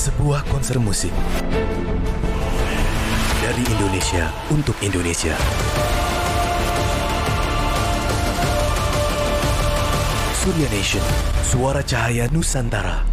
Sebuah konser musik dari Indonesia untuk Indonesia. Surya Nation, suara cahaya Nusantara.